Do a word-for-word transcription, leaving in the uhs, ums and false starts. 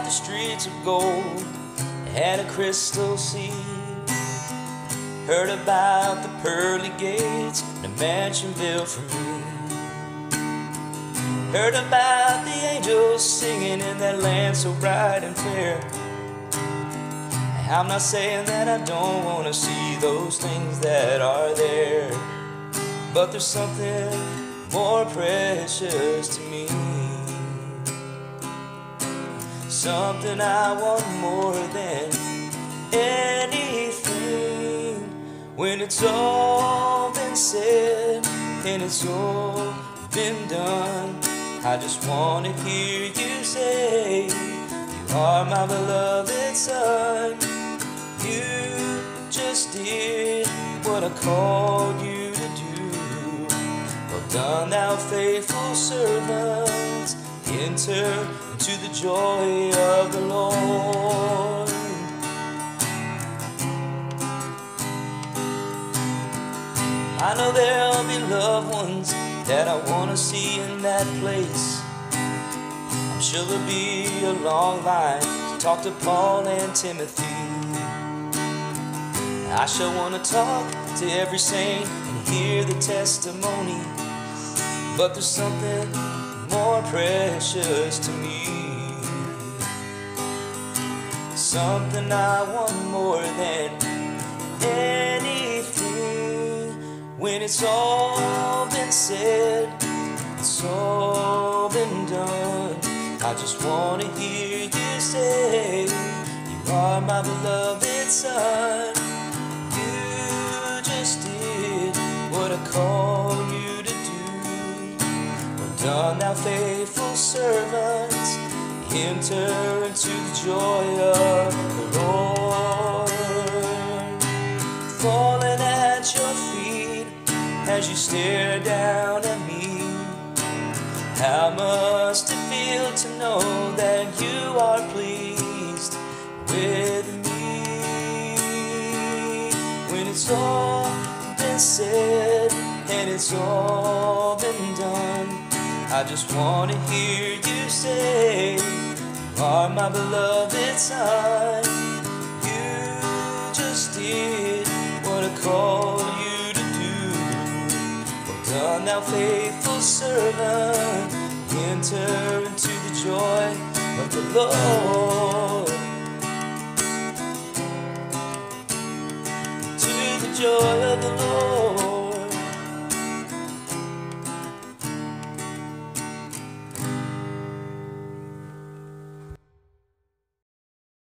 the streets of gold and a crystal sea. Heard about the pearly gates and a mansion built for me. Heard about the angels singing in that land so bright and fair. I'm not saying that I don't want to see those things that are there, but there's something more precious to me. Something I want more than anything. When it's all been said and it's all been done, I just want to hear you say, you are my beloved son. You just did what I called you to do. Well done, thou faithful servant. Enter into the joy of the Lord. I know there'll be loved ones that I want to see in that place. I'm sure there'll be a long line to talk to Paul and Timothy. I shall want to talk to every saint and hear the testimony, but there's something more precious to me. Something I want more than anything. When it's all been said, it's all been done, I just want to hear you say, you are my beloved son. You just did what I called you to do. Well done, thou faithful servant. Enter into the joy of the Lord. Falling at your feet as you stare down at me, how must it feel to know that you are pleased with me? When it's all been said and it's all been done, I just want to hear you say, you are my beloved son. You just did what I called you to do. Well done, thou faithful servant. Enter into the joy of the Lord. To the joy of the Lord.